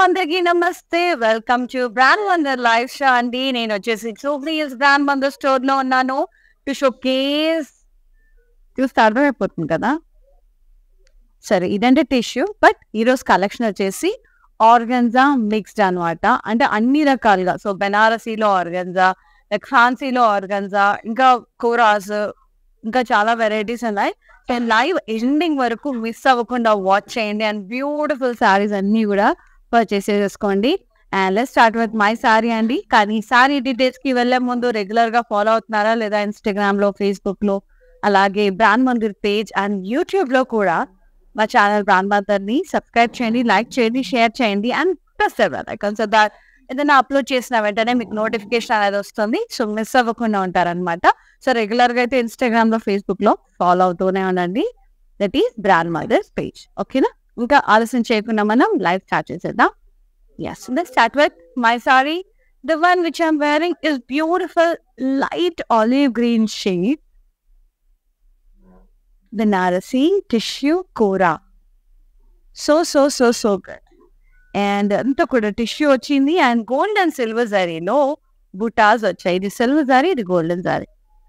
అందరికీ నమస్తే. Welcome to brand wonder live show అండి. నేను వచ్చేసి Jubilee Hills brand wonder store లో ఉన్నాను. టు షో కేస్ చూస్తే అర్థమైపోతుంది కదా. సరే, ఇదంటే టిష్యూ. బట్ ఈరోజు కలెక్షన్ వచ్చేసి ఆర్గన్జా మిక్స్డ్ అనమాట. అంటే అన్ని రకాలుగా. సో బెనారసీలో ఆర్గన్జా, లైక్ ఫ్యాన్సీలో ఆర్గన్జా, ఇంకా కోరాస్, ఇంకా చాలా వెరైటీస్ ఉన్నాయి. లైవ్ ఎండింగ్ వరకు మిస్ అవ్వకుండా వాచ్ చేయండి. అండ్ బ్యూటిఫుల్ శారీస్ అన్ని కూడా పర్చేస్ చేసుకోండి. And let's start with my sari అండి. కానీ శారీ డీటెయిల్స్ కి వెళ్లే ముందు రెగ్యులర్ గా ఫాలో అవుతున్నారా లేదా ఇన్స్టాగ్రామ్ లో, ఫేస్బుక్ లో, అలాగే brand Mandir page and YouTube లో కూడా మా ఛానల్ బ్రాండ్ మందిర్ ని సబ్స్క్రైబ్ చేయండి, లైక్ చేయండి, షేర్ చేయండి and press the bell icon so that ఏదైనా అప్లోడ్ చేసిన వెంటనే మీకు నోటిఫికేషన్ అనేది వస్తుంది. సో మిస్ అవ్వకుండా ఉంటారనమాట. సో రెగ్యులర్ గా అయితే ఇన్స్టాగ్రామ్ లో, ఫేస్బుక్ లో ఫాలో అవుతూనే ఉండండి. That is brand mothers page. ఓకేనా? ఇంకా ఆలస్యం చేయకుండా మనం లైవ్ స్టార్ట్ చేసేద్దాం. Yes, let's start with my sari. The one which I'm wearing is beautiful light olive green shade Benarasi tissue kora. So so so so good. And అంతా కూడా టిష్యూ వచ్చింది. And gold and silver జరీలో బుటాస్ వచ్చాయి. ఇది సిల్వర్ జరీ, ఇది golden zari.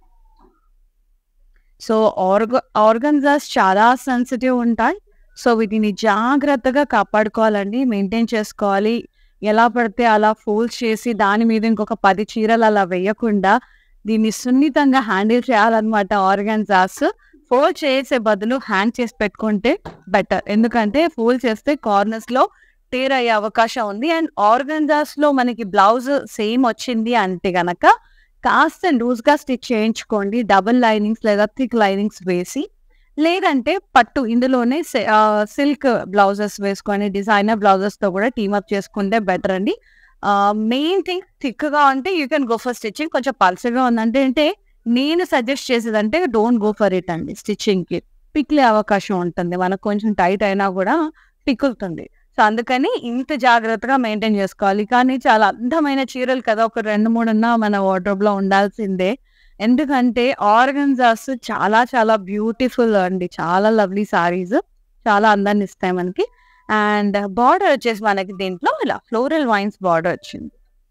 So organzas చాలా sensitive ఉంటాయి. So వీటిని జాగ్రత్తగా కాపాడుకోవాలండి, మెయింటైన్ చేసుకోవాలి. ఎలా పడితే అలా ఫోల్డ్ చేసి దాని మీద ఇంకొక 10 చీరలు అలా వేయకుండా దీన్ని సున్నితంగా హ్యాండిల్ చేయాలన్నమాట. ఆర్గన్జాస్ ఫోల్డ్ చేసే బదులు హ్యాండ్ చేసి పెట్టుకుంటే బెటర్. ఎందుకంటే ఫోల్డ్ చేస్తే కార్నర్స్ లో టేర్ అయ్యే అవకాశం ఉంది. అండ్ ఆర్గన్జాస్ లో మనకి బ్లౌజ్ సేమ్ వచ్చింది అంటే గనక కాస్త లూజ్ గా స్టిచ్ చేయించుకోండి, డబుల్ లైనింగ్స్ లేదా థిక్ లైనింగ్స్ వేసి. లేదంటే పట్టు ఇందులోనే సిల్క్ బ్లౌజెస్ వేసుకొని డిజైనర్ బ్లౌజెస్ తో కూడా టీమప్ చేసుకుంటే బెటర్ అండి. మెయిన్ థింగ్ థిక్ గా ఉంటే you can go for stitching. కొంచెం పల్సగా ఉందంటే అంటే నేను సజెస్ట్ చేసేదంటే డోంట్ గో ఫర్ ఇట్ అండి. స్టిచ్చింగ్ కి పిక్లే అవకాశం ఉంటుంది. మనకు కొంచెం టైట్ అయినా కూడా పిక్కుతుంది. సో అందుకని ఇంత జాగ్రత్తగా మెయింటైన్ చేసుకోవాలి. కానీ చాలా అందమైన చీరలు కదా, ఒక 2-3 ఉన్నా మన వార్డ్రోబ్ లో ఉండాల్సిందే. ఎందుకంటే ఆర్గన్జాస్ చాలా చాలా బ్యూటిఫుల్ అండి. చాలా లవ్లీ సారీస్, చాలా అందాన్ని ఇస్తాయి మనకి. అండ్ బార్డర్ వచ్చేసి మనకి దీంట్లో ఇలా ఫ్లోరల్ వైన్స్ బార్డర్ వచ్చింది.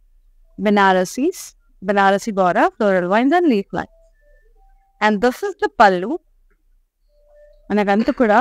Benarasi border, floral vines and leaf lines. And this is the pallu. మనకంతా కూడా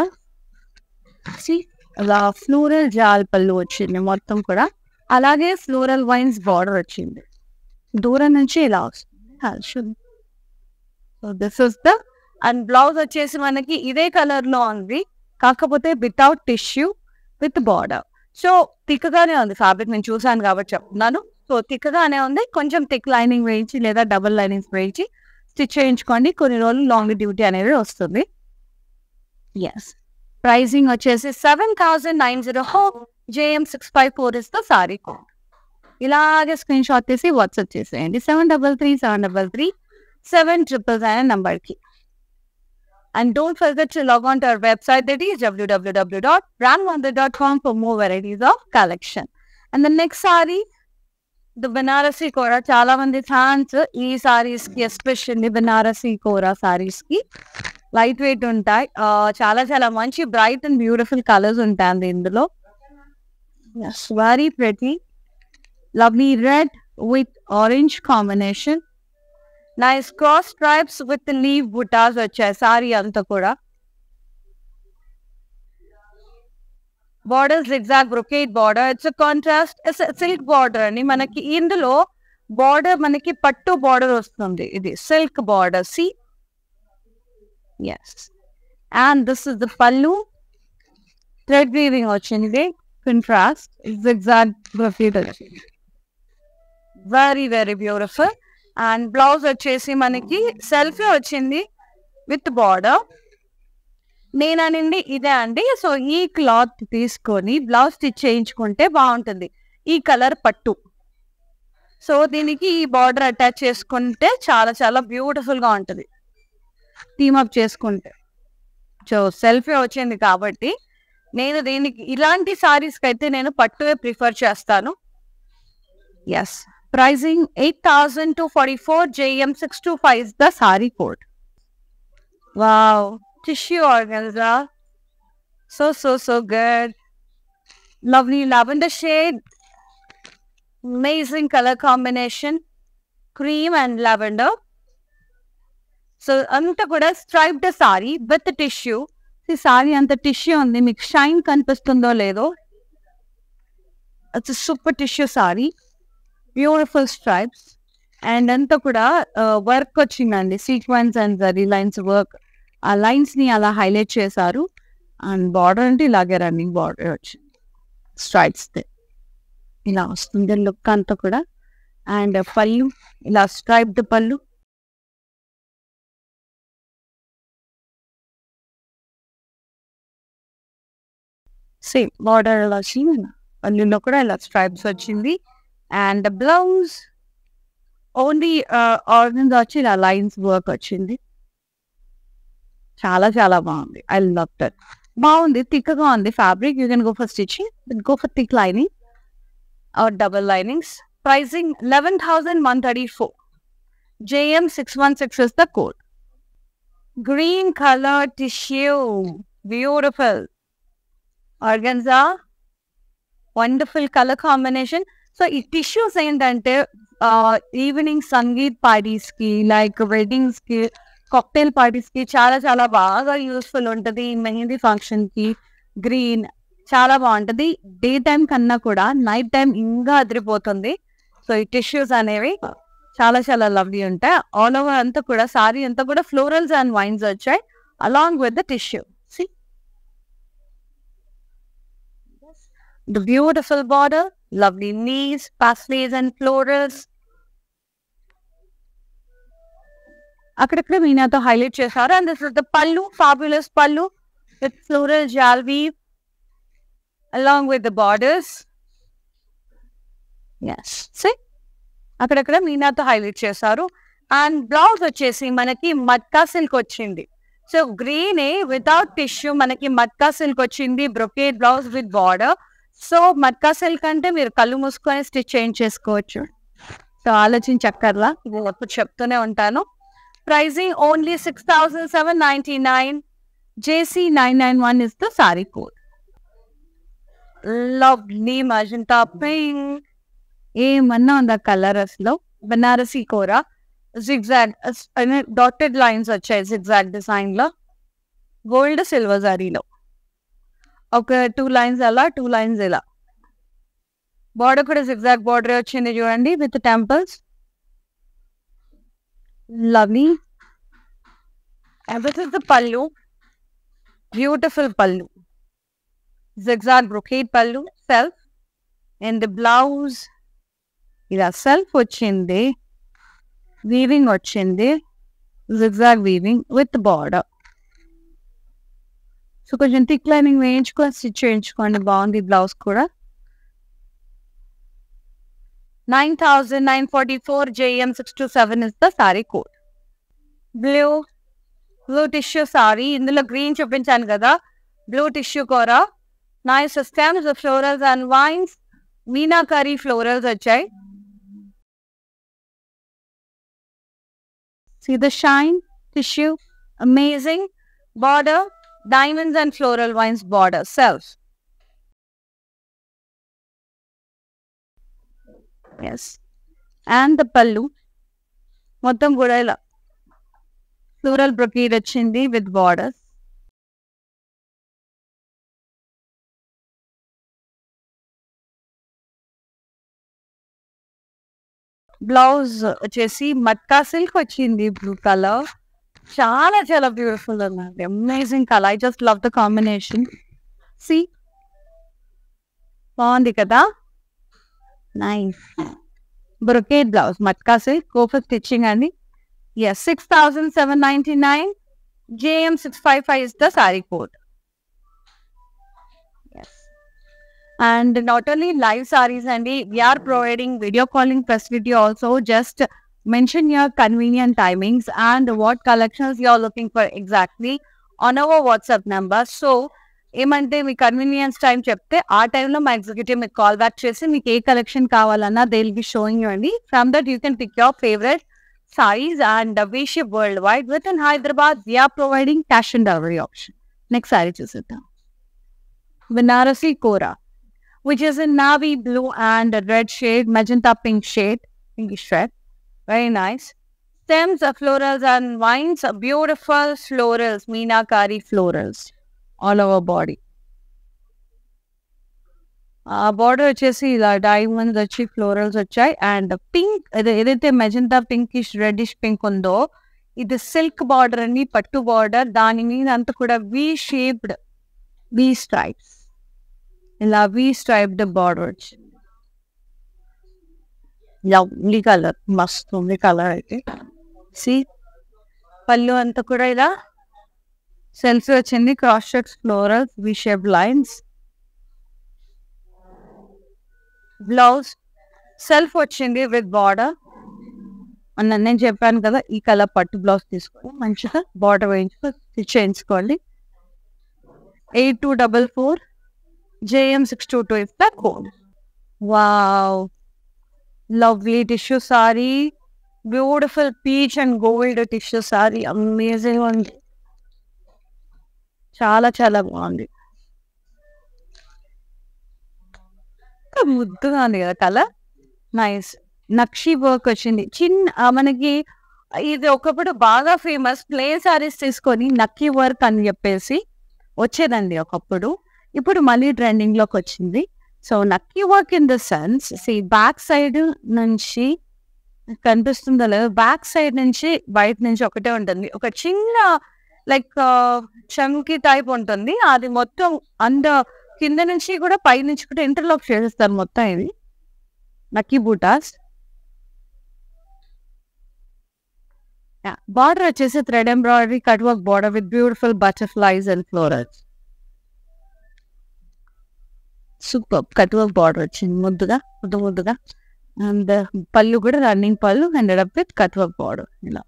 అలా ఫ్లోరల్ జాల్ పళ్ళు వచ్చింది మొత్తం కూడా. అలాగే ఫ్లోరల్ వైన్స్ బార్డర్ వచ్చింది. దూరం నుంచి ఇలా వస్తుంది. So this is the. And blouse వచ్చేసి మనకి ఇదే కలర్ లో ఉంది, కాకపోతే without tissue with border. So thick గానే ఉంది ఫ్యాబ్రిక్, నేను చూసాను కాబట్టి చెప్తున్నాను. సో థిక్ గానే ఉంది. కొంచెం థిక్ లైనింగ్ వేయించి లేదా డబుల్ లైనింగ్స్ వేయించి స్టిచ్ చేయించుకోండి. కొన్ని రోజులు లాంగ్ డ్యూటీ అనేది వస్తుంది. ఎస్, ప్రైసింగ్ వచ్చేసి 7,904. JM654 is the sari code. ఇలాగే స్క్రీన్ షాట్ తీసి వాట్సాప్ చేసేయండి 733733 నంబర్కి. And don't forget to log on to our website, that is www.brandwonder.com for more varieties of collection. And the next saree, the Benarasi kora. చాలా మంది fans ఈ సారీస్ కి, especially Banarasi కోరా సారీస్ కి light weight ఉంటాయి. చాలా చాలా మంచి బ్రైట్ అండ్ బ్యూటిఫుల్ కలర్స్ ఉంటాయండి ఇందులో. Very pretty lovely red with orange combination. Nice cross stripes with leaf butas వచ్చాయి సారీ అంతా కూడా. Border zigzag brocade border. It's contrast silk border అని మనకి. ఇందులో బార్డర్ మనకి పట్టు బార్డర్ వస్తుంది. ఇది silk border. See yes. And this is the pallu. Thread weaving వచ్చింది, కాంట్రాస్ట్ జిగ్జాగ్ బ్రొకేట్ వచ్చింది. Very very beautiful. And blouse వచ్చేసి మనకి సెల్ఫీ వచ్చింది విత్ బార్డర్. నేనండి ఇదే అండి. సో ఈ క్లాత్ తీసుకొని బ్లౌజ్ స్టిచ్ చేయించుకుంటే బాగుంటుంది. ఈ కలర్ పట్టు. సో దీనికి ఈ బార్డర్ అటాచ్ చేసుకుంటే చాలా చాలా బ్యూటిఫుల్ గా ఉంటుంది టీమప్ చేసుకుంటే. సో సెల్ఫీ వచ్చింది కాబట్టి నేను దీనికి ఇలాంటి సారీస్ కి అయితే నేను పట్టువే ప్రిఫర్ చేస్తాను. Yes, pricing 8,244. JM625 is the saree code. Wow, tissue organza. So good. lovely lavender shade, amazing color combination, cream and lavender. So అంతా కూడా స్ట్రైప్డ్ సారీ విత్ టిష్యూ. ఈ సారీ అంత టిష్యూ ఉంది, మీకు షైన్ కనిపిస్తుందో లేదో. It's super tissue sari, beautiful stripes and అంతా కూడా వర్క్ వచ్చిందండి, sequins and zari lines work. ఆ లైన్స్ ని అలా హైలైట్ చేశారు. అండ్ బార్డర్ అంటే ఇలాగే రన్నింగ్ బార్డర్ వచ్చింది, స్ట్రైప్స్ ఇలా వస్తుంది లుక్ అంతా కూడా. అండ్ పళ్ళు ఇలా స్ట్రైప్డ్ పళ్ళు, సేమ్ బార్డర్ ఇలా వచ్చింది, పళ్ళులో కూడా ఇలా స్ట్రైప్స్ వచ్చింది. అండ్ బ్లౌజ్ ఓన్లీ ఆర్గన్స్ వచ్చి ఇలా లైన్స్ వర్క్ వచ్చింది. చాలా చాలా బాగుంది, ఐ లవ్ దట్. బాగుంది, థిక్గా ఉంది fabric. You can go for stitching, go for thick lining or double linings. Pricing 11,134. JM 616 is the code. Green color tissue, beautiful. Organza, wonderful color combination. So ఈ tissues ఏంటంటే evening sangeet parties కి, like weddings కి, cocktail parties కి చాలా చాలా బాగా useful ఉంటుంది. Mehndi function కి గ్రీన్ చాలా బాగుంటుంది. డే టైం కన్నా కూడా నైట్ టైం ఇంకా అదిరిపోతుంది. సో ఈ టిష్యూస్ అనేవి చాలా చాలా లవ్లీ ఉంటాయి. ఆల్ ఓవర్ అంతా కూడా సారీ అంతా కూడా ఫ్లోరల్స్ అండ్ వైన్స్ వచ్చాయి along with the tissue. See the beautiful border, lovely knees, pasteles and florals. అక్కడక్కడ మీనాతో హైలైట్ చేశారు. And this is the pallu, fabulous పల్లు with floral jal weave along with the borders. Yes, see, అక్కడక్కడ మీనాతో highlight చేశారు. And blouse వచ్చేసి మనకి matka silk వచ్చింది. సో గ్రీన్ వితౌట్ టిష్యూ మనకి మట్కా సిల్క్ వచ్చింది, brocade blouse with border. So matka silk అంటే మీరు కళ్ళు మూసుకొని స్టిచ్ చేయించేసుకోవచ్చు. సో ఆలోచించక్కర్లా, ఇది ఎప్పుడు చెప్తూనే ఉంటాను. Pricing only 6,799. JC 991 is the saree code. Lovely magenta pink. ఏమన్నా ఉందా కలర్ అసలు. Banarasi kora, zigzag dotted lines వచ్చాయి జిగ్జాగ్ డిజైన్ లో, గోల్డ్ సిల్వర్ జరీలో ఒక 2 లైన్స్ అలా, 2 లైన్స్ ఇలా. బార్డర్ కూడా జిగ్జాగ్ బార్డర్ వచ్చింది చూడండి with temples. Lovely. This is the pallu, beautiful pallu, zigzag brocade pallu self. And blouse ఇలా సెల్ఫ్ వచ్చింది, వీవింగ్ వచ్చింది, zigzag weaving with border. So కొంచెం థిక్ లైనింగ్ వేయించుకొని స్టిచ్ చేయించుకోండి, బాగుంది బ్లౌజ్ కూడా. 9,944. JM 627 is the saree code. Blue tissue sari, ఇందులో గ్రీన్ చూపించాను కదా, blue tissue kora. Nice stems, florals and vines, meenakari florals వచ్చాయి. See the shine, tissue, amazing. Border, diamonds and floral vines border, self. Yes. And the pallu, మొత్తం కూడా ఇలా floral brocade వచ్చింది with borders. Blouse వచ్చేసి matka silk వచ్చింది, blue colour. చాలా చాలా beautiful ఉందండి, amazing colour. I just love the combination. See బాగుంది కదా, nice. Brocade blouse matka silk, go for stitching అండి. Yes, 6,799. JM 655 is the saree code. Yes. And not only live sarees, Andy, we are providing video calling facility also. Just mention your convenient timings and what collections you are looking for exactly on our WhatsApp number. So, ఏమంటే మీ convenience time చెప్తే ఆ టైంలో మా executive మీకు call back చేసి మీకు ఏ collection కావాలన్నా they will be showing you అండి. From that you can pick your favourite sarees and we ship worldwide. Within Hyderabad, we are providing cash and delivery option. Next saree చూసేద్దాం. బనారసి కూర, which is in navy blue and a red shade, magenta pink shade, pinkish red. Very nice. Stems, florals and vines, beautiful florals, meenakari florals all over body. Border వచ్చేసి ఇలా diamonds వచ్చి florals వచ్చాయి and pink ఏదైతే magenta pinkish reddish pink ఉందో ఇది silk border అని పట్టు border దాని మీద అంతా కూడా వి షేప్డ్ వి స్ట్రైప్స్ ఇలా వి స్ట్రైప్డ్ బార్డర్ వచ్చింది. లవ్లీ కలర్ మస్తు ఉంది కలర్ అయితే. సి పళ్ళు అంతా కూడా ఇలా సెల్ఫ్ వచ్చింది cross checks florals V shape lines. Blouse self వచ్చింది విత్ బార్డర్ అన్న నేను చెప్పాను కదా ఈ కలర్ పట్టు బ్లౌజ్ తీసుకొని మంచిగా బార్డర్ వేయించుకొని స్టిచ్ చేయించుకోండి. 8244 JM622 is the code. Wow, lovely tissue saree, beautiful peach and gold tissue saree, amazing one. చాలా చాలా బాగుంది. ముద్దుగా ఉంది కదా కలర్. నైస్ నక్షి వర్క్ వచ్చింది చిన్న మనకి ఇది ఒకప్పుడు బాగా ఫేమస్ ప్లేన్ సారీస్ తీసుకొని నక్కీ వర్క్ అని చెప్పేసి వచ్చేదండి ఒకప్పుడు. ఇప్పుడు మళ్ళీ ట్రెండింగ్ లోకి వచ్చింది. సో నక్కీ work in the sense back side నుంచి కనిపిస్తుందో లేదు, బ్యాక్ సైడ్ నుంచి బయట నుంచి ఒకటే ఉంటుంది, ఒక చిన్న లైక్ చంకీ టైప్ ఉంటుంది, అది మొత్తం కింద నుంచి కూడా పై నుంచి కూడా ఇంటర్లాక్ చేసేస్తారు మొత్తం. ఇది నక్కీ బూటాస్. బార్డర్ వచ్చేసి thread embroidery cut work border with beautiful butterflies and florals. Super cut work border వచ్చింది ముద్దుగా ముద్దుగా. అండ్ పళ్ళు కూడా running pallu ended up with cut work border. ఇలా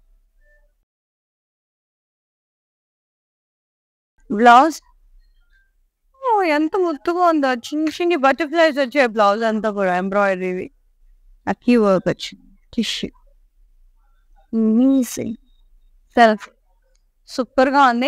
బ్లౌజ్ ఎంత ముద్దుగా ఉందో, చిన్న చిన్న బటర్ఫ్లైస్ వచ్చాయి బ్లౌజ్ అంతా కూడా ఎంబ్రాయిడరీ నక్కీ వర్క్ వచ్చింది. టిష్యూ సెల్ఫ్ సూపర్ గా ఉంది.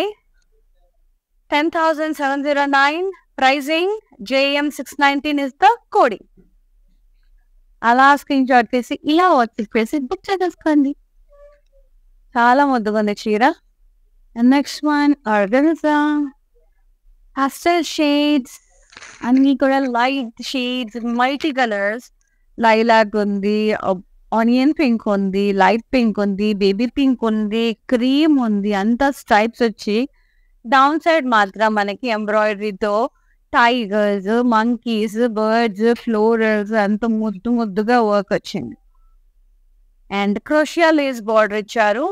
10,709 pricing. JM619 is the coding. అలా స్క్రీన్ షాట్ తీసి ఇలా వచ్చేసి బుక్ చేసేసుకోండి. చాలా ముద్దుగా ఉంది చీర. Next one organza pastel shades అన్ని కూడా light shades multi colours. Lilac ఉంది, ఆనియన్ పింక్ ఉంది, లైట్ పింక్ ఉంది, బేబీ పింక్ ఉంది, క్రీమ్ ఉంది, అంతా స్ట్రైప్స్ వచ్చి డౌన్ సైడ్ మాత్రం మనకి ఎంబ్రాయిడరీతో టైగర్స్, మంకీస్, బర్డ్స్, ఫ్లోరల్స్ అంత ముద్దుగా వర్క్ వచ్చింది. అండ్ క్రోషియా లేస్ బార్డర్ ఇచ్చారు.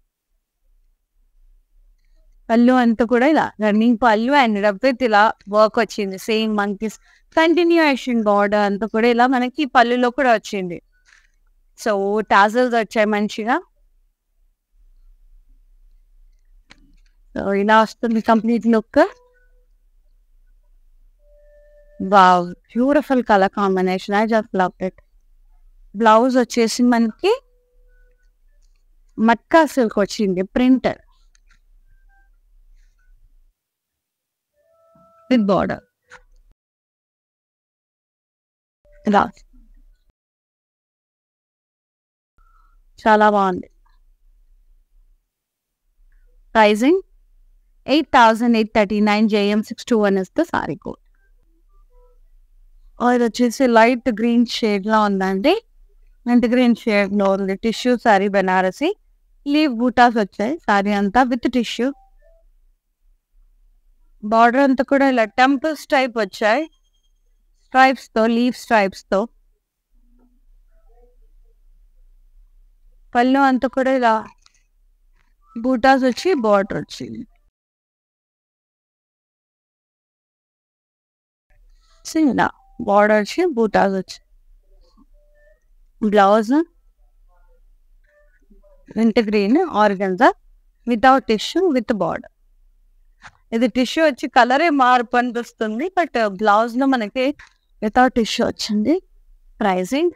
పళ్ళు అంతా కూడా ఇలా రన్నింగ్ పళ్ళు అండ్ రబ్బెత్ ఇలా వర్క్ వచ్చింది. సేమ్ మంకీస్ కంటిన్యూయేషన్ బార్డర్ అంతా కూడా ఇలా మనకి పళ్ళులో కూడా వచ్చింది. సో టాజల్స్ వచ్చాయి మంచిగా. సో ఇలా వస్తుంది complete look. Wow beautiful colour combination, I just love it. Blouse వచ్చేసి మనకి మట్కా సిల్క్ వచ్చింది ప్రింటర్ విత్ బార్డర్. చాలా బాగుంది. Pricing 8,839 JM621 is the sari code. ఇది వచ్చేసి లైట్ గ్రీన్ షేడ్ లా ఉందండి. లైట్ గ్రీన్ షేడ్ లో ఉంది. టిష్యూ సారీ బెనారసి. లీవ్ బూటాస్ వచ్చాయి సారీ అంతా విత్ టిష్యూ. బార్డర్ అంతా కూడా ఇలా టెంపుల్స్ టైప్ వచ్చాయి స్ట్రైప్స్ తో, లీవ్ స్ట్రైప్స్ తో. పళ్ళు అంతా కూడా ఇలా బూటాస్ వచ్చి బార్డర్ వచ్చింది. ఇలా బార్డర్ వచ్చి బూటాస్ వచ్చి. Blouse mint green organza without tissue with border. ఇది టిష్యూ వచ్చి కలరే మార్పు అనిపిస్తుంది, బట్ బ్లౌజ్ లో మనకి వితౌట్ టిష్యూ వచ్చింది. Pricing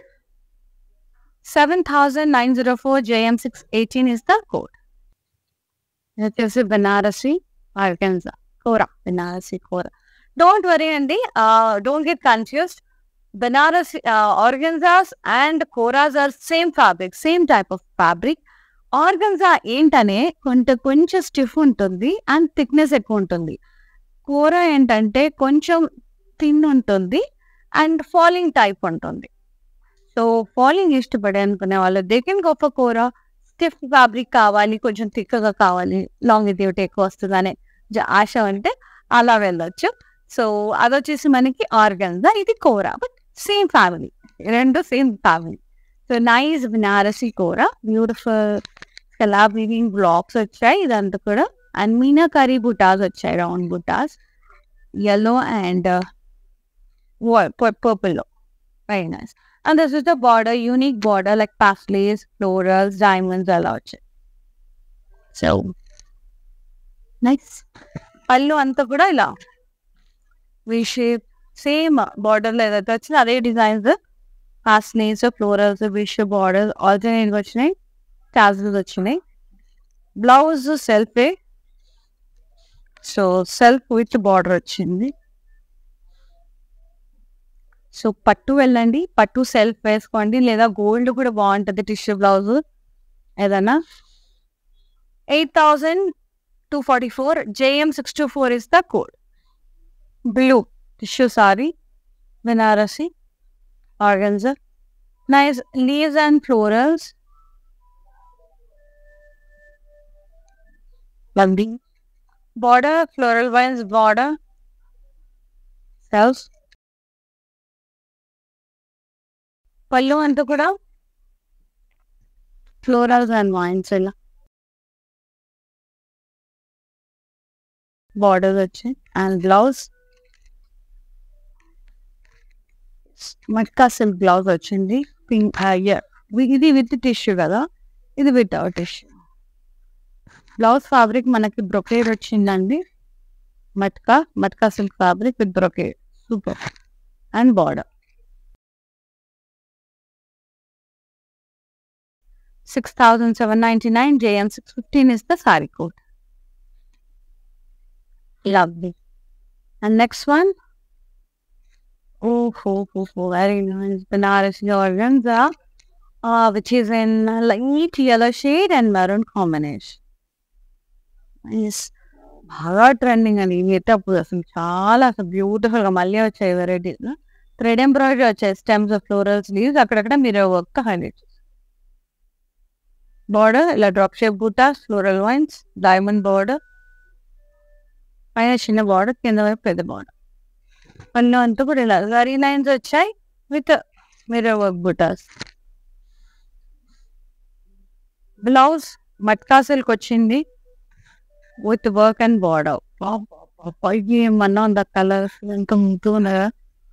7,904 JM618 is the code. ఇది వచ్చేసి Banarasi organza kora, Banarasi kora. Don't worry అండి. Don't get confused. Banaras organzas and koras are same fabric. Same type of fabric. Organza ఏంటనే కొంచెం స్టిఫ్ ఉంటుంది అండ్ థిక్‌నెస్ ఎక్కువ ఉంటుంది. కోరా ఏంటంటే కొంచెం థిన్ ఉంటుంది అండ్ ఫాలింగ్ టైప్ ఉంటుంది. సో, ఫాలింగ్ ఇష్టపడే అనుకునే వాళ్ళు they can go for kora. Stiff fabric కావాలి, కొంచెం థిక్‌గా కావాలి, లాంగిటివిటీ ఎక్కువ వస్తదనే ఆశ ఉంటే అలా వెళ్ళొచ్చు. సో, అదొచ్చేసి మనకి ఆర్గన్జా, ఇది kora. But same family. 2 same family. So, nice Banarasi kora. Beautiful scallop weaving blocks వచ్చాయి ఇదంతా కూడా. అండ్ మీనాకరీ బుటాస్ వచ్చాయి, రౌండ్ బుటాస్. యెల్లో అండ్ పర్పుల్‌లో. Very nice. And this is the border, unique border like paisleys, florals, diamonds అలా వచ్చాయి. So nice. పళ్ళు అంతా కూడా ఇలా వి షేప్ సేమ్ బార్డర్లో ఏదైతే వచ్చిందో అదే designs, paisleys, florals, V shape border ఆల్టర్నేట్గా వచ్చినాయి, టాజిల్స్ వచ్చినాయి. బ్లౌజ్ సెల్ఫే. సో సెల్ఫ్ విత్ బార్డర్ వచ్చింది. సో పట్టు వెళ్ళండి, పట్టు సెల్ఫ్ వేసుకోండి, లేదా గోల్డ్ కూడా బాగుంటుంది టిష్యూ బ్లౌజ్ ఏదన్నా. 8,244 JM624 is the code. Blue tissue saree, Banarasi organza, nice leaves and florals. Lovely border, floral vines border, self. Pallu అంతా కూడా ఫ్లోరల్స్ అండ్ వైన్స్ ఇలా బార్డర్స్ వచ్చాయి. And blouse matka silk blouse వచ్చింది. పింక్ ఇది with tissue కదా, ఇది without tissue. Blouse fabric మనకి brocade వచ్చిందండి. Matka silk fabric with brocade, super. And border 6,799 JM615 is the saree code. Lovely. And next one, very nice Banarasi organza, which is in light yellow shade and maroon combination. Nice. బాగా trending అండి ఇవి అయితే. అప్పుడు అసలు చాలా beautiful గా మళ్ళీ వచ్చాయి వెరైటీస్. థ్రెడ్ ఎంబ్రాయిడరీ వచ్చాయి, స్టెమ్స్, ఫ్లోరల్స్, లీవ్స్, అక్కడక్కడ మీరు వర్క్ హైలైట్. బార్డర్ ఇలా drop shape butas, floral vines, diamond border, పైన చిన్న బార్డర్, కింద వైపు పెద్ద బార్డర్. పళ్ళు అంతా కూడా ఇలా జరీ లైన్స్ వచ్చాయి with mirror work butas. Blouse matka silk వచ్చింది విత్ వర్క్ అండ్ బార్డర్. ఏమన్నా ఉందా కలర్స్ ఇంకా ముందు ఉన్నదా.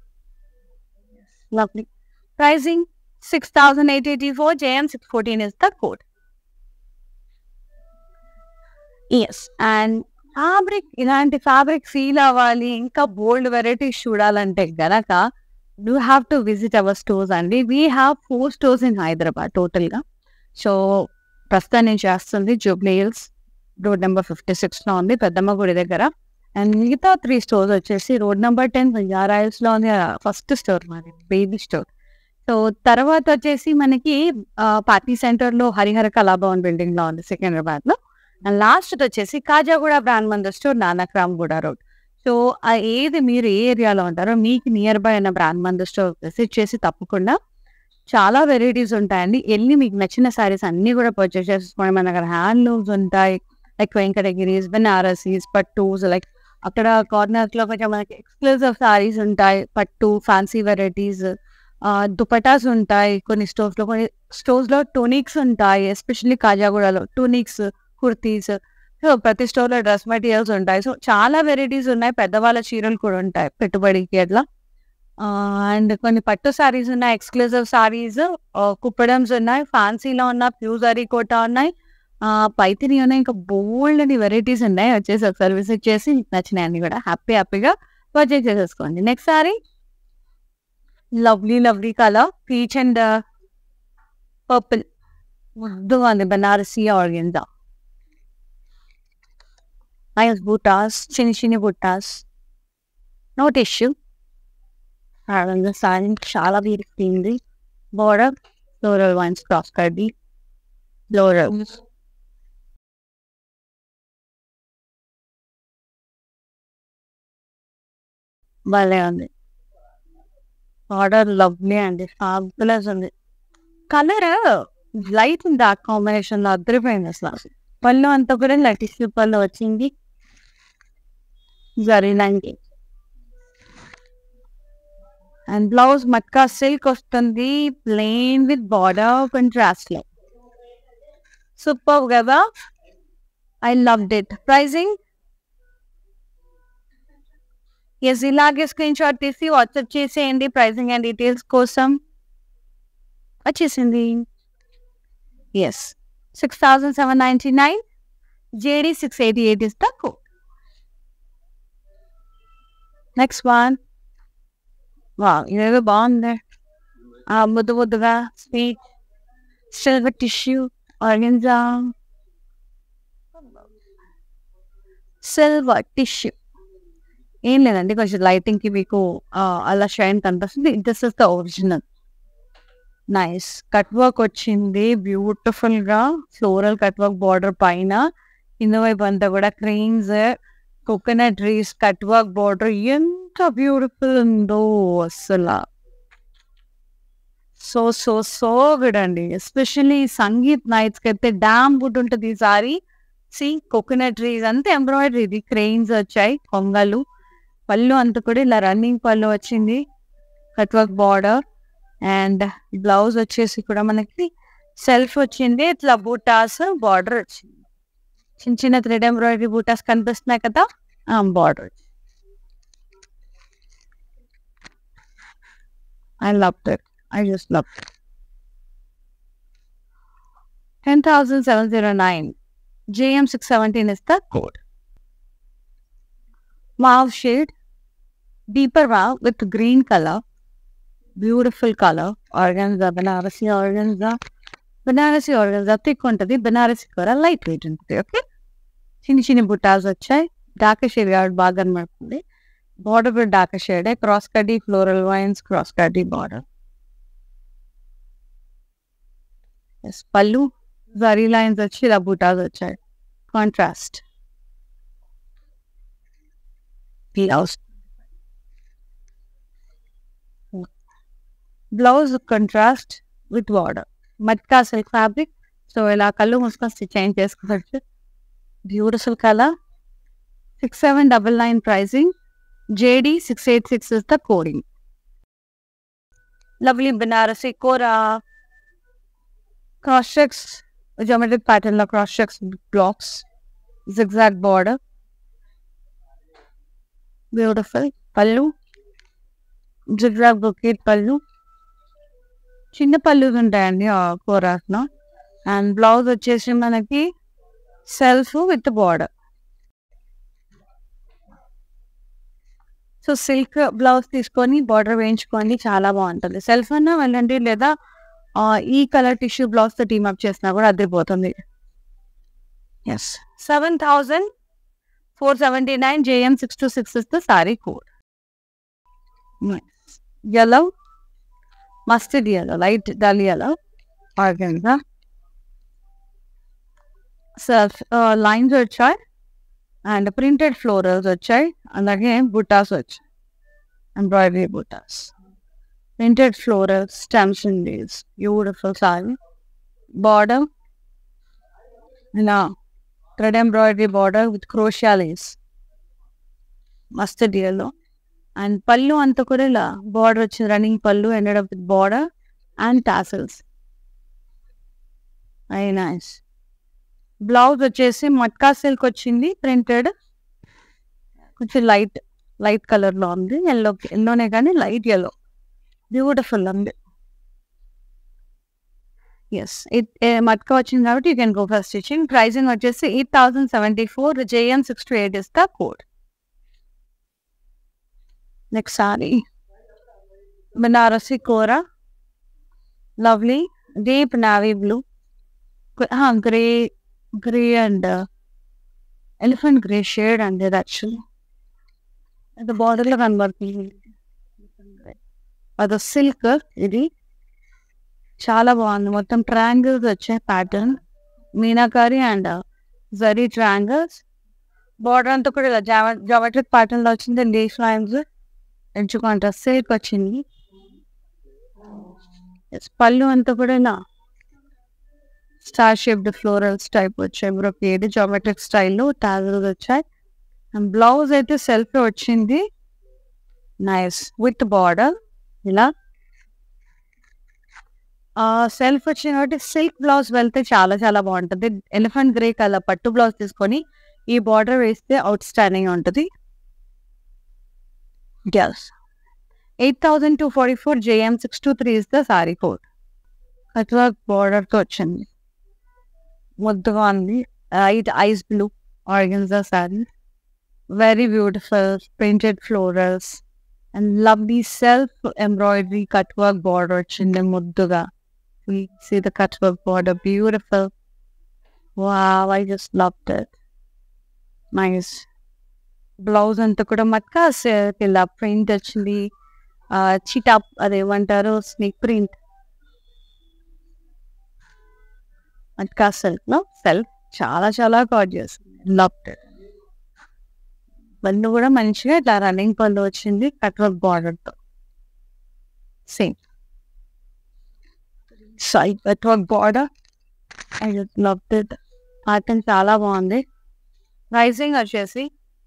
Lovely. Pricing 6,884 JM614 is the code. Yes. And fabric, ఇలాంటి ఫ్యాబ్రిక్ ఫీల్ అవ్వాలి, ఇంకా బోల్డ్ వెరైటీస్ చూడాలంటే గనక you have to visit our stores అండి. We have 4 stores in Hyderabad టోటల్గా. సో ప్రస్తుతం నేను చేస్తుంది జూబ్లీ హిల్స్ రోడ్ నెంబర్ 56లో ఉంది, పెద్దమ్మ గుడి దగ్గర. అండ్ మిగతా 3 stores వచ్చేసి రోడ్ నెంబర్ 10 బంజారా హిల్స్లో ఉంది, ఫస్ట్ స్టోర్ మాది, బేబీ స్టోర్. సో తర్వాత వచ్చేసి మనకి పార్టీ సెంటర్లో హరిహర కళాభవన్ బిల్డింగ్లో ఉంది సికింద్రాబాద్లో. అండ్ లాస్ట్ వచ్చేసి Khajaguda brand Mandir store, Nanakramguda road. So ఏది మీరు ఏ ఏరియాలో ఉంటారో మీకు నియర్ బై అయిన బ్రాండ్ మందిర్ స్టోర్ విజిట్ చేసి తప్పకుండా చాలా వెరైటీస్ ఉంటాయండి. వెళ్ళి మీకు నచ్చిన శారీస్ అన్ని కూడా పర్చేస్ చేసుకోండి. మన దగ్గర హ్యాండ్లూమ్స్ ఉంటాయి, లైక్ వెంకటగిరీస్, బెనారసీస్, పట్టూస్, లైక్ అక్కడ కార్నర్స్ లో కొంచెం మనకి ఎక్స్క్లూజివ్ శారీస్ ఉంటాయి, పట్టు ఫ్యాన్సీ వెరైటీస్, దుపటాస్ ఉంటాయి కొన్ని స్టోర్స్ లో. కొన్ని స్టోర్స్ లో టోనిక్స్ ఉంటాయి, ఎస్పెషల్లీ కాజాగూడలో టోనిక్స్, కుర్తీస్. సో ప్రతి స్టోర్ లో డ్రెస్ మెటీరియల్స్ ఉంటాయి. సో చాలా వెరైటీస్ ఉన్నాయి. పెద్దవాళ్ళ చీరలు కూడా ఉంటాయి పెట్టుబడికి అట్లా. అండ్ కొన్ని పట్టు సారీస్ ఉన్నాయి, ఎక్స్క్లూజివ్ సారీస్, కుప్పడమ్స్ ఉన్నాయి, ఫ్యాన్సీలో ఉన్న ప్యూర్ జరీ కోటా ఉన్నాయి, పైతిని ఉన్నాయి, ఇంకా బోల్డ్ అని వెరైటీస్ ఉన్నాయి. వచ్చేసి ఒకసారి విజిట్ చేసి నచ్చినాయని కూడా హ్యాపీగా పర్చేస్ చేసేసుకోండి. Next sari lovely colour, peach and purple, ముద్దుగా ఉంది, బనారసీ ఆర్గెన్జా. నైస్ బూటాస్, చిన్ని బూటాస్, నో టిష్యూ. సారీ చాలా బ్యూటిఫుల్ ఉంది. బోర్డర్ ఫ్లోరల్ వైన్స్ క్రాస్ కడ్డీ ఫ్లోరల్. భలే ఉంది. ఆర్డర్ లవ్లీ అండి, ఫ్యాబులస్ ఉంది. Colour light and dark combination లో అద్దరిపోయింది అసలు. పళ్ళు అంతా కూడా టిష్యూ పళ్ళు వచ్చింది. జరీనండి. అండ్ బ్లౌజ్ మట్కా సిల్క్ వస్తుంది, ప్లెయిన్ విత్ బార్డర్ కాంట్రాస్ట్ లో. సూపర్ కదా, I loved it. Pricing yes, ఇలాగే స్క్రీన్ షాట్ తీసి వాట్సాప్ చేసేయండి ప్రైజింగ్ అండ్ డీటెయిల్స్ కోసం. వచ్చేసింది. Yes, 6,799. JD 688 is the code. Next one. ఇదేదో బాగుంది. ముద్దు ముద్దుగా sweet silver tissue organza. Silver tissue ఏం లేదండి, కొంచెం లైటింగ్ కి మీకు అలా షైన్ కనిపిస్తుంది. This is the original. Nice cut work వచ్చింది బ్యూటిఫుల్ గా, ఫ్లోరల్ కట్ వర్క్ బార్డర్ పైన. కింద వైపు అంతా కూడా creams, coconut trees cut work border. ఎంత బ్యూటిఫుల్ ఉందో అసలు. సో సో సో గుడ్ అండి. ఎస్పెషల్లీ సంగీత్ నైట్స్ కి అయితే డామ్ గుడ్ ఉంటుంది ఈ సారీ. సి కోకోనట్ ట్రీస్ అంతా ఎంబ్రాయిడరీ, ఇది క్రెయిన్స్ వచ్చాయి, కొంగలు. పళ్ళు అంతా కూడా ఇలా రన్నింగ్ పళ్ళు వచ్చింది, cut work border. And blouse వచ్చేసి కూడా మనకి సెల్ఫ్ వచ్చింది, ఇట్లా బూటాస్ బార్డర్ వచ్చింది. చిన్న చిన్న థ్రెడ్ ఎంబ్రాయిడరీ బూటాస్ కనిపిస్తున్నాయి కదా, border. I loved it. I just loved it. 10,709. JM 617 is the code. Mauve shade, deeper mauve with green color. Beautiful color. Organza, Banarasi organza. Banarasi organza thick untadi, Banarasi kora light weight untadi. Okay? Chini chini buttas vachai. Dark shade yard baga anmadundi. Border with darker shade, cross cutty floral vines, cross cutty border. Yes, pallu, zari lines vachi, la buttas vachai. Contrast. Blouse. Blouse contrast with border. Matka silk fabric. So, ila kallu muska stitching chesukovachu. Beautiful color. 6799 pricing. JD 686 is the coding. Lovely Banarasi Kora. Cross checks, geometric pattern of cross checks blocks. Zigzag border. Beautiful. Pallu. Zigzag brocade pallu. Chinna pallu untayandi Koras no. And blouse vachesi manaki self with the border. So silk blouse తీసుకొని border వేయించుకొని చాలా బాగుంటుంది. Self అన్నా వెళ్ళండి, లేదా ఈ colour tissue blouse తో team up చేసినా కూడా అదిరిపోతుంది. Yes, 7,479. JM 626 is the saree code. Yellow, mustard yellow, light dull yellow, organza. Self lines వచ్చాయి అండ్ ప్రింటెడ్ ఫ్లోరల్స్ వచ్చాయి, అలాగే బుటాస్ వచ్చాయి, embroidery butas, printed florals, stems and leaves. Beautiful sari. Border ఇలా thread embroidery border with crochet lace, mustard yellow. And pallu అంతా కూడా ఇలా border వచ్చింది, running pallu, ended up with border and tassels. Very nice. Blouse వచ్చేసి matka silk వచ్చింది, ప్రింటెడ్, కొంచెం లైట్ కలర్ లో ఉంది. ఎల్లోనే కానీ లైట్ ఎల్లో, బ్యూటిఫుల్ ఉంది. ఎస్, మట్కా వచ్చింది కాబట్టి you can go for stitching. Pricing వచ్చేసి 8,074. JM 628 is the code. Next sari Banarasi kora, lovely deep navy blue, grey and elephant grey shade అండి. యాక్చువల్లీ అది బార్డర్ లో కనబడుతుంది. అది సిల్క్, ఇది చాలా బాగుంది. మొత్తం ట్రయాంగిల్స్ వచ్చాయి pattern, meenakari and zari triangles. Border అంతా కూడా ఇలా జామెట్రిక్ ప్యాటర్న్ లో వచ్చింది. లీఫ్ లైన్స్ ఎంచుకుంటా సిల్క్ వచ్చింది. పళ్ళు అంతా కూడా ఇలా స్టార్ షేప్డ్ ఫ్లోరల్స్ టైప్ వచ్చాయి. బ్రొకేడ్ జామెట్రిక్ స్టైల్లో టాజల్స్ వచ్చాయి. అండ్ బ్లౌజ్ అయితే సెల్ఫ్ వచ్చింది, నైస్ విత్ బార్డర్. ఇలా సెల్ఫ్ వచ్చింది కాబట్టి సిల్క్ బ్లౌజ్ వెళ్తే చాలా చాలా బాగుంటుంది. ఎలిఫెంట్ గ్రే కలర్ పట్టు బ్లౌజ్ తీసుకొని ఈ బార్డర్ వేస్తే అవుట్ స్టాండింగ్ ఉంటుంది. Yes. 8,244 JM 623 is the saree code. అట్లా బార్డర్తో వచ్చింది, ముద్దుగా ఉంది. Light ice blue organza sari, very beautiful printed florals and lovely self embroidery cut work border వచ్చింది ముద్దుగా. See the cut work border, beautiful. Wow, I just loved it. Nice. Blouse అంతా కూడా matka silk ఇలా ప్రింట్ వచ్చింది. చిటా అదేమంటారు snake print, matka silk లో self చాలా చాలా గార్జియస్, లవ్డ్ ఇట్. పళ్ళు కూడా మంచిగా ఇట్లా రన్నింగ్ పళ్ళు వచ్చింది కట్ వర్క్ బార్డర్ తో. Same side cut work border, I just loved it. Pattern చాలా బాగుంది. ప్రైసింగ్ వచ్చేసి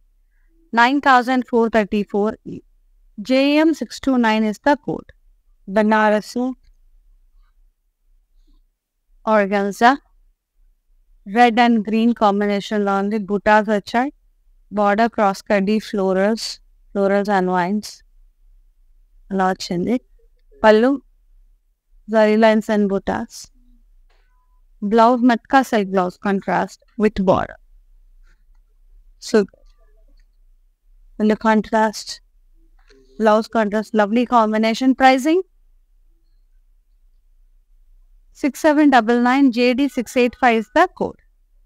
9,434. JM 629 is the code. Banaras organza, red and green combination lo undi. Buttas vachayi, border cross cutty florals and vines ala vachindi. Pallu zari lines and buttas. Blouse matka silk blouse contrast with border. So in the contrast, blouse contrast, lovely combination. Pricing 6799. JD 685 is the code.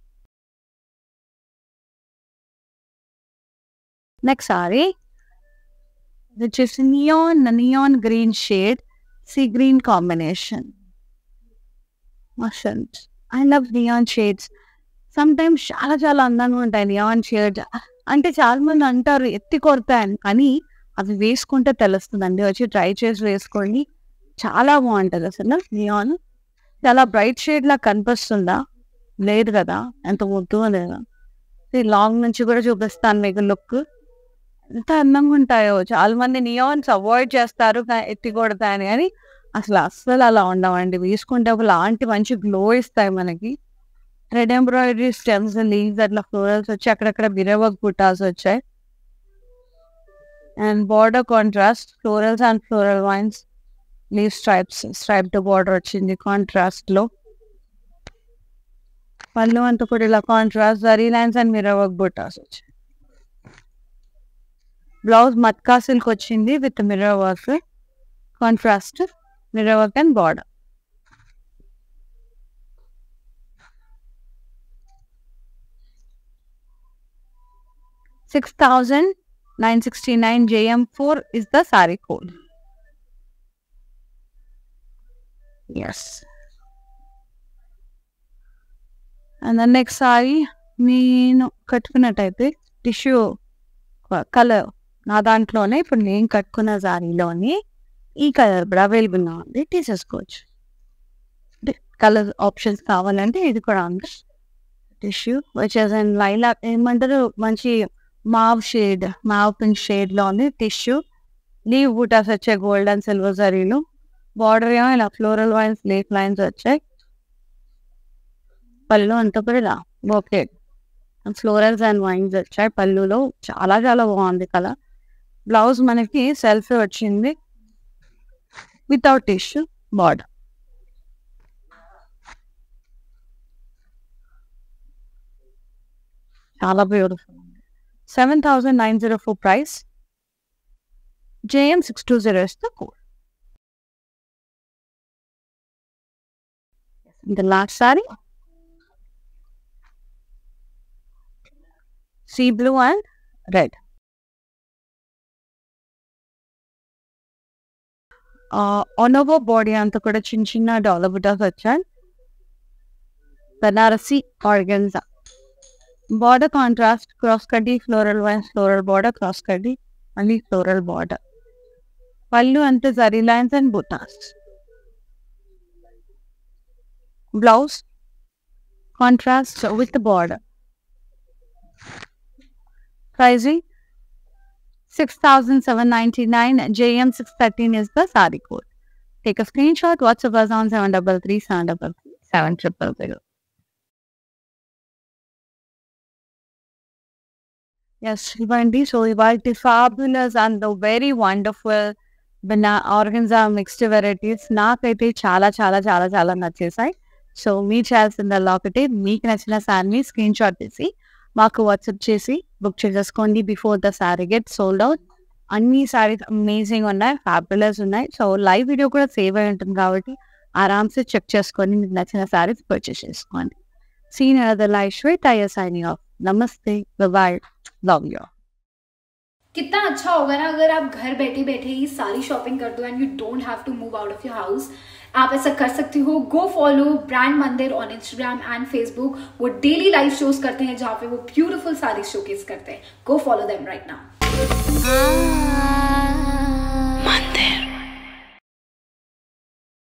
Next saree, which is neon green shade, sea green combination. Mustn't. I love neon shades. Sometimes చాలా చాలా అందంగా ఉంటాయి neon shade. అంటే చాలా మంది అంటారు ఎత్తి కొడతాయని, కానీ అవి వేసుకుంటే తెలుస్తుందండి. వచ్చి ట్రై చేసి వేసుకోండి, చాలా బాగుంటుంది. అసలు నియాన్ చాలా బ్రైట్ షేడ్ లా కనిపిస్తుందా? లేదు కదా, ఎంత ముద్దుగా లేదా. లాంగ్ నుంచి కూడా చూపిస్తాను మీకు లుక్, ఎంత అందంగా ఉంటాయో. చాలా మంది నియాన్స్ అవాయిడ్ చేస్తారు ఎత్తి కొడతాయని, కానీ అసలు అస్సలు అలా ఉండవండి. వేసుకుంటే ఒకలాంటి మంచి గ్లో ఇస్తాయి మనకి. రెడ్ ఎంబ్రాయిడరీ స్టెమ్స్, లీవ్స్ అట్లా ఫ్లోరల్స్ వచ్చి అక్కడక్కడ బిరవర్క్ బుటాస్ వచ్చాయి. And border contrast florals and floral vines, leaf striped border వచ్చింది కాంట్రాస్ట్ లో. పళ్ళు అంతా కూడా ఇలా contrast zari lines and mirror butas వచ్చాయి. బ్లౌజ్ మట్కా సిల్క్ వచ్చింది with mirror work, contrast mirror work and border. 6,969. JM 4 is the saree code. Yes. And the next saree, నేను కట్టుకున్నట్టయితే tissue colour నా దాంట్లోనే ఇప్పుడు నేను కట్టుకున్న శారీలోని ఈ కలర్ కూడా అవైలబుల్గా ఉంది, తీసేసుకోవచ్చు. కలర్ ఆప్షన్స్ కావాలంటే ఇది కూడా ఉంది. టిష్యూ వచ్చేసి లైలాక్ ఏమంటారు, మంచి mauve shade, mauve pink shade లో ఉంది టిష్యూ. లీవ్ బూటాస్ వచ్చాయి గోల్డ్ అండ్ సిల్వర్ జరీలు. బార్డర్ ఏమో ఇలా ఫ్లోరల్ వైన్స్ లీఫ్ లైన్స్ వచ్చాయి. పళ్ళు అంతా కూడా ఇలా బొకేడ్ ఫ్లోరల్స్ అండ్ వైన్స్ వచ్చాయి పళ్ళులో. చాలా చాలా బాగుంది కలర్. బ్లౌజ్ మనకి సెల్ఫ్ వచ్చింది వితౌట్ టిష్యూ బార్డర్. చాలా beautiful. 7,904 price. JM 620 is the code. The last saree, sea blue and red. All over body అంతా కూడా చిన్న చిన్న డాలర్ బుటాస్ వచ్చాయి. Banarasi organza border contrast cross కడ్డీ floral vines floral border cross కడ్డీ మళ్ళీ ఫ్లోరల్ బార్డర్. పళ్ళు అంతే zari lines and butas. Blouse contrast with border. Pricing 6,799. JM 613 is the saree code. Take a screenshot. WhatsApp us on 733-733-7000. Yes, Shivandi. So, it's fabulous and the very wonderful organza mixed varieties. నాకైతే చాలా చాలా చాలా చాలా నచ్చేసాయి. So మీరు చేయాల్సిందల్లా ఒకటి, మీకు నచ్చిన శారీని స్క్రీన్ షాట్ తీసి మాకు వాట్సాప్ చేసి బుక్ చేసేసుకోండి before the sari get sold out. అన్ని శారీస్ అమేజింగ్ ఉన్నాయి, ఫ్యాబులస్ ఉన్నాయి. సో లైవ్ వీడియో కూడా సేవ్ అయి ఉంటుంది కాబట్టి ఆరామ్సే చెక్ చేసుకొని మీకు నచ్చిన శారీస్ పర్చేస్ చేసుకోండి. See in another live show. టైర్ సైనింగ్ ఆఫ్. नमस्ते, बाय, लव यू. कितना अच्छा होगा ना अगर आप घर बैठे बैठे ही सारी शॉपिंग कर दो and you don't have to move out of your house. आप ऐसा कर सकते हो. Go follow brand Mandir on Instagram and Facebook. वो डेली लाइव शोज करते हैं जहाँ पे वो ब्यूटीफुल सारी शोकेस करते हैं. Go follow them right now.